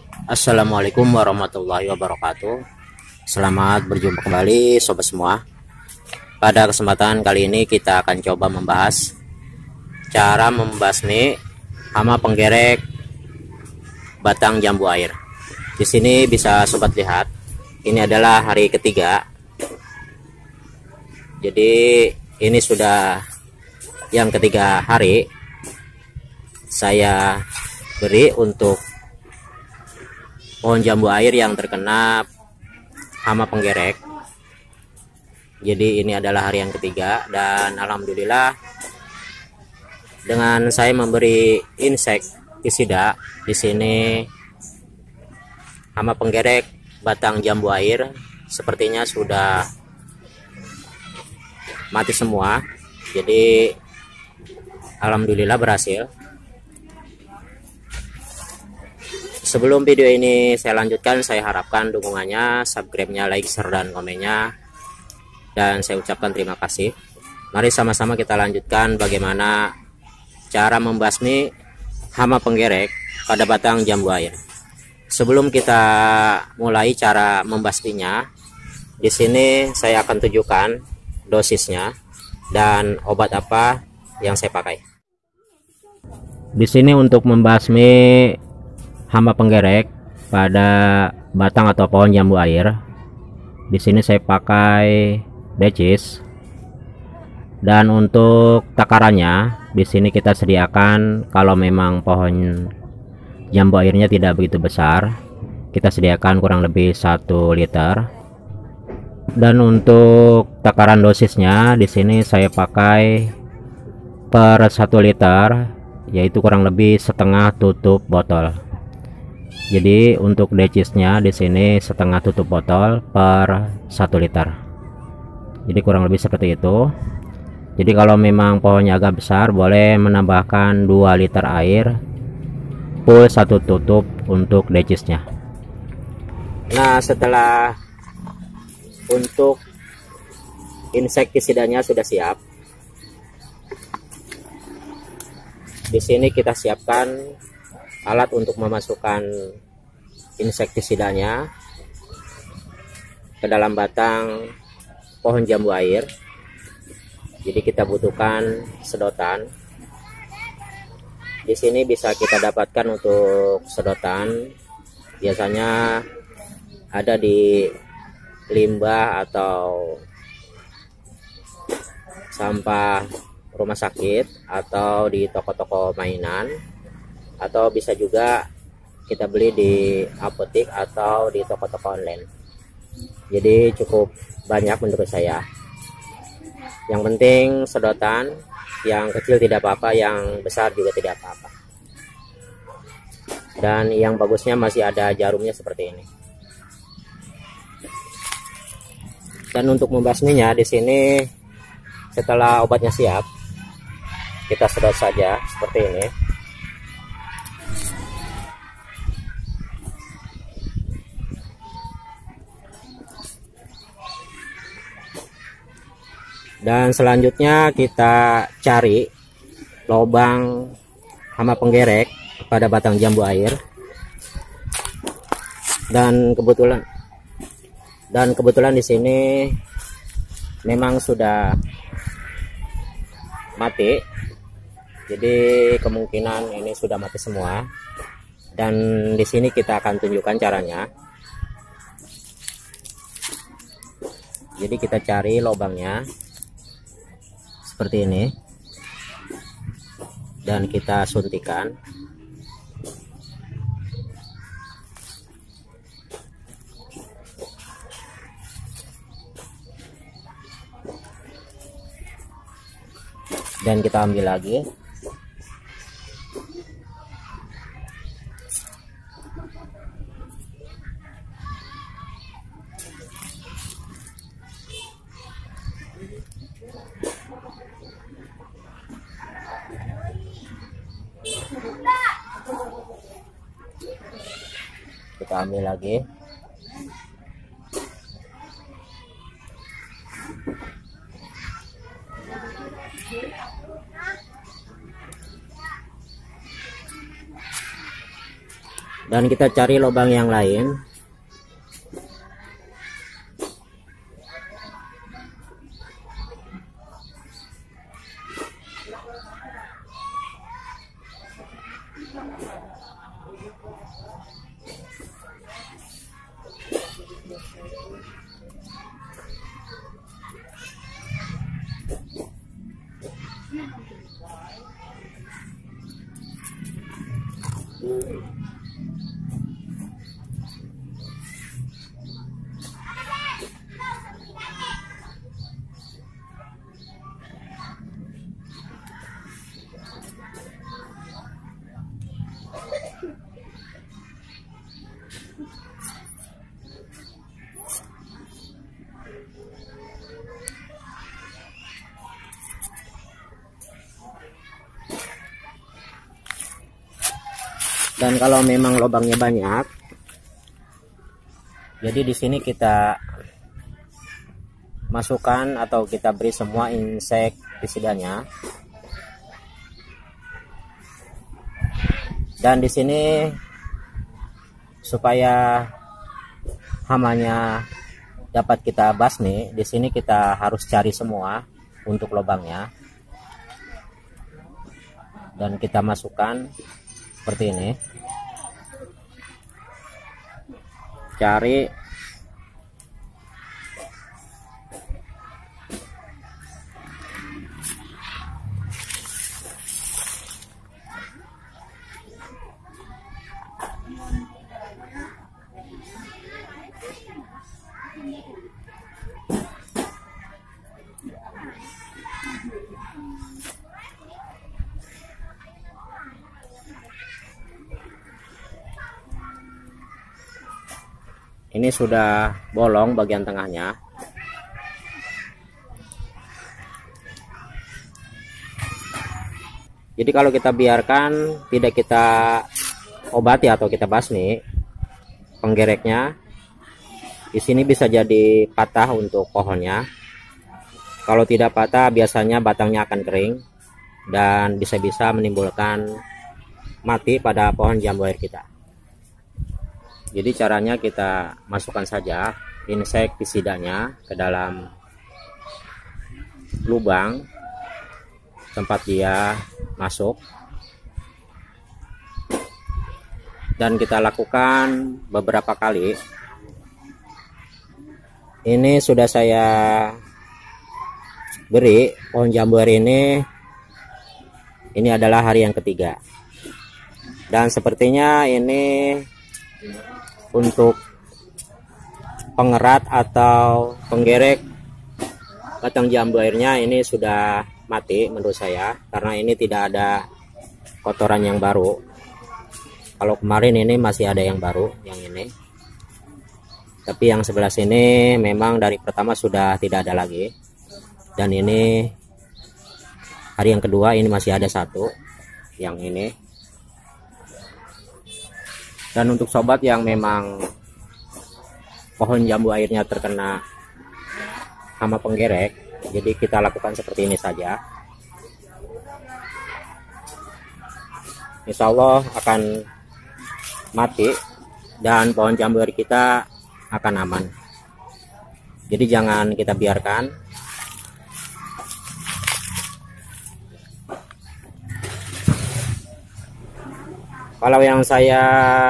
Assalamualaikum warahmatullahi wabarakatuh. Selamat berjumpa kembali sobat semua. Pada kesempatan kali ini kita akan coba membahas cara membasmi hama penggerek batang jambu air. Di sini bisa sobat lihat, ini adalah hari ketiga. Jadi ini sudah yang ketiga hari saya beri untuk pohon jambu air yang terkena hama penggerek. Jadi ini adalah hari yang ketiga dan alhamdulillah dengan saya memberi insektisida di sini hama penggerek batang jambu air sepertinya sudah mati semua. Jadi alhamdulillah berhasil. Sebelum video ini saya lanjutkan, saya harapkan dukungannya, subscribe-nya, like, share, dan komennya. Dan saya ucapkan terima kasih. Mari sama-sama kita lanjutkan bagaimana cara membasmi hama penggerek pada batang jambu air. Sebelum kita mulai cara membasminya, di sini saya akan tunjukkan dosisnya dan obat apa yang saya pakai. Di sini untuk membasmi hama penggerek pada batang atau pohon jambu air, di sini saya pakai decis. Dan untuk takarannya di sini kita sediakan, kalau memang pohon jambu airnya tidak begitu besar, kita sediakan kurang lebih 1 liter. Dan untuk takaran dosisnya di sini saya pakai per 1 liter, yaitu kurang lebih setengah tutup botol. Jadi untuk decisnya di sini setengah tutup botol per 1 liter. Jadi kurang lebih seperti itu. Jadi kalau memang pohonnya agak besar, boleh menambahkan 2 liter air full 1 tutup untuk decisnya. Nah, setelah untuk insektisidanya sudah siap, di sini kita siapkan alat untuk memasukkan insektisidanya ke dalam batang pohon jambu air. Jadi kita butuhkan sedotan. Di sini bisa kita dapatkan untuk sedotan, biasanya ada di limbah atau sampah rumah sakit atau di toko-toko mainan, atau bisa juga kita beli di apotek atau di toko-toko online. Jadi cukup banyak menurut saya. Yang penting sedotan, yang kecil tidak apa-apa, yang besar juga tidak apa-apa. Dan yang bagusnya masih ada jarumnya seperti ini. Dan untuk membasminya di sini setelah obatnya siap, kita sedot saja seperti ini. Dan selanjutnya kita cari lubang hama penggerek pada batang jambu air. Dan kebetulan di sini memang sudah mati. Jadi kemungkinan ini sudah mati semua. Dan di sini kita akan tunjukkan caranya. Jadi kita cari lubangnya seperti ini dan kita suntikan. Dan kita ambil lagi. Kita ambil lagi. Dan kita cari lubang yang lain. Dan kalau memang lubangnya banyak, jadi di sini kita masukkan atau kita beri semua insektisidanya. Dan di sini supaya hamanya dapat kita basmi, di sini kita harus cari semua untuk lubangnya. Dan kita masukkan seperti ini. Cari ini sudah bolong bagian tengahnya. Jadi kalau kita biarkan, tidak kita obati atau kita basmi penggereknya, di sini bisa jadi patah untuk pohonnya. Kalau tidak patah, biasanya batangnya akan kering dan bisa-bisa menimbulkan mati pada pohon jambu air kita. Jadi caranya kita masukkan saja insektisidanya ke dalam lubang tempat dia masuk, dan kita lakukan beberapa kali. Ini sudah saya beri pohon jambu air ini adalah hari yang ketiga, dan sepertinya ini untuk pengerat atau penggerek batang jambu airnya ini sudah mati menurut saya, karena ini tidak ada kotoran yang baru. Kalau kemarin ini masih ada yang baru, yang ini, tapi yang sebelah sini memang dari pertama sudah tidak ada lagi. Dan ini hari yang kedua, ini masih ada satu, yang ini. Dan untuk sobat yang memang pohon jambu airnya terkena hama penggerek, jadi kita lakukan seperti ini saja. Insya Allah akan mati dan pohon jambu air kita akan aman. Jadi jangan kita biarkan. Kalau yang saya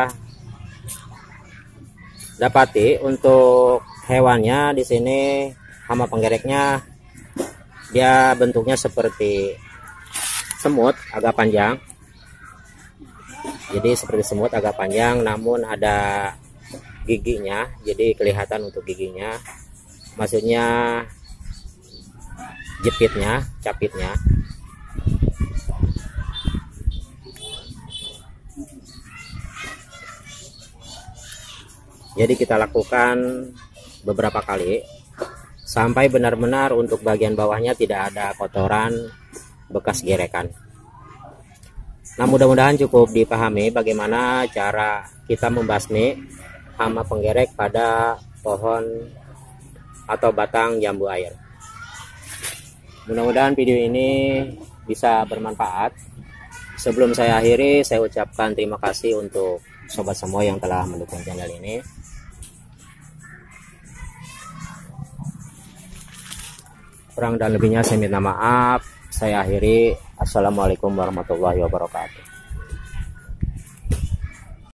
dapati untuk hewannya di sini, hama penggereknya dia bentuknya seperti semut agak panjang. Jadi seperti semut agak panjang, namun ada giginya, jadi kelihatan untuk giginya. Maksudnya jepitnya, capitnya. Jadi kita lakukan beberapa kali sampai benar-benar untuk bagian bawahnya tidak ada kotoran bekas gerekan. Nah, mudah-mudahan cukup dipahami bagaimana cara kita membasmi hama penggerek pada pohon atau batang jambu air. Mudah-mudahan video ini bisa bermanfaat. Sebelum saya akhiri, saya ucapkan terima kasih untuk sobat semua yang telah mendukung channel ini. Kurang dan lebihnya saya minta maaf. Saya akhiri. Assalamualaikum warahmatullahi wabarakatuh.